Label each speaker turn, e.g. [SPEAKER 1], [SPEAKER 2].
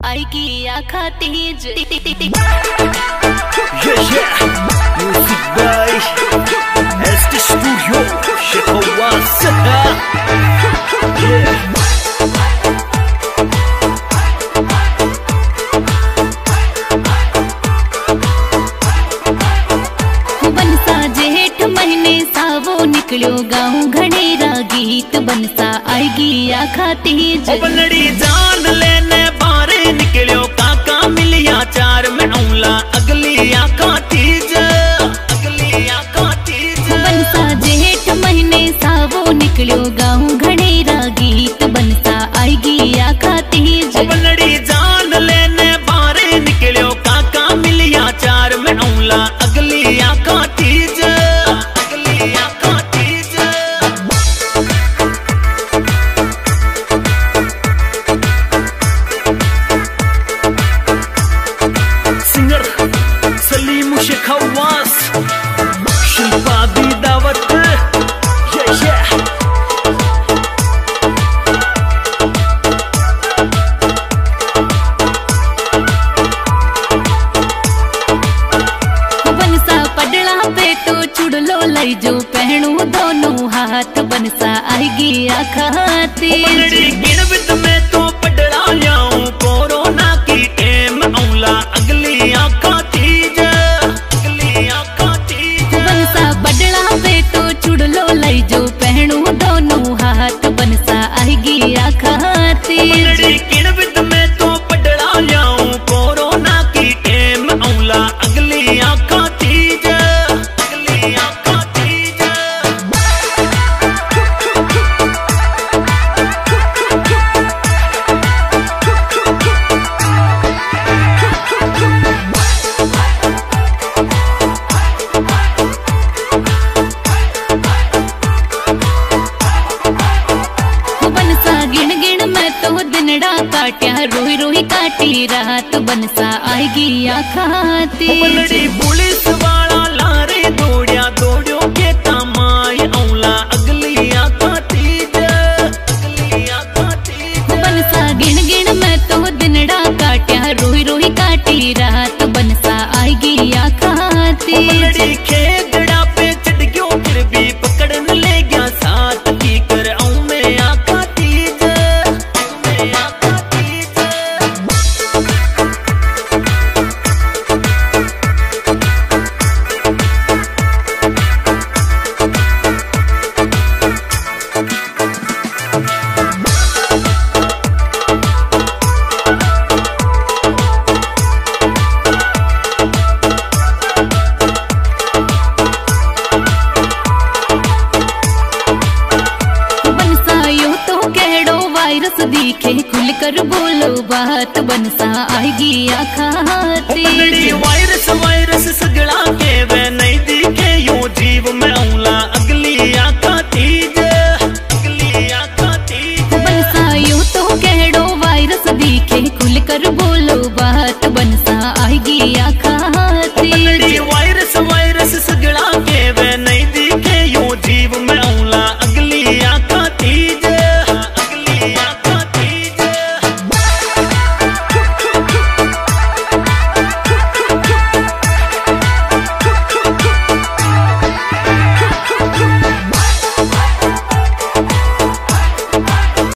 [SPEAKER 1] आएगी आखा तेज।
[SPEAKER 2] Music by ST Studio Shekhawas।
[SPEAKER 1] बनसा जेठ महीने सावो निकलो गाँव घनेरा गीत बनसा आएगी आखा तेज।
[SPEAKER 2] बनड़ी जान लेने बारे निकलो काका मिलिया चार में औला अगली आखा तीज।
[SPEAKER 1] बनसा जेठ महीने सावो निकलो गाँव घनेरा गीत बनसा आएगी आखा तेज।
[SPEAKER 2] बनड़ी जान लेने बारे निकलो काका मिलिया चार में औला अगली आखा तीज। सिंगर सलीम शेखवास शिल्पा दी दावत।
[SPEAKER 1] बनसा पडला पे तो चुड़लो लई जो पहनू दोनों हाथ बनसा आएगी आखा तेज।
[SPEAKER 2] गिनवित में तो पडला लाऊं कोरोना की टेम औला अगली आखा तीज।
[SPEAKER 1] बनसा पडला पे तो चुड़लो लई जो पहनू दोनों हाथ बनसा आएगी आखा तेज।
[SPEAKER 2] गिनवित में तो पडला लाऊं कोरोना की टेम औला अगली आखा तीज।
[SPEAKER 1] बनसा गिन गिन मैं तो दिनड़ा काट्या रोही रोही काटी रात बनसा आएगी आखा तेज।
[SPEAKER 2] पुलिस वाला लारे दौड़िया दौड़ो के तमाय औला अगली आखा तीज।
[SPEAKER 1] बनसा गिन गिन मैं तो दिनड़ा काट्या रोही रोही काटी रात बनसा आएगी आखा तेज।
[SPEAKER 2] खेदड़ा पे चढ़ गयो फिर भी पकड़न ले गया साथ की कर आऊं मैं आखा तीज।
[SPEAKER 1] बनसा यूं तो केड़ो वायरस दिखे खुल कर बोलो बात बनसा आएगी आखा तेज।
[SPEAKER 2] वायरस वायरस सगड़ा के वे नहीं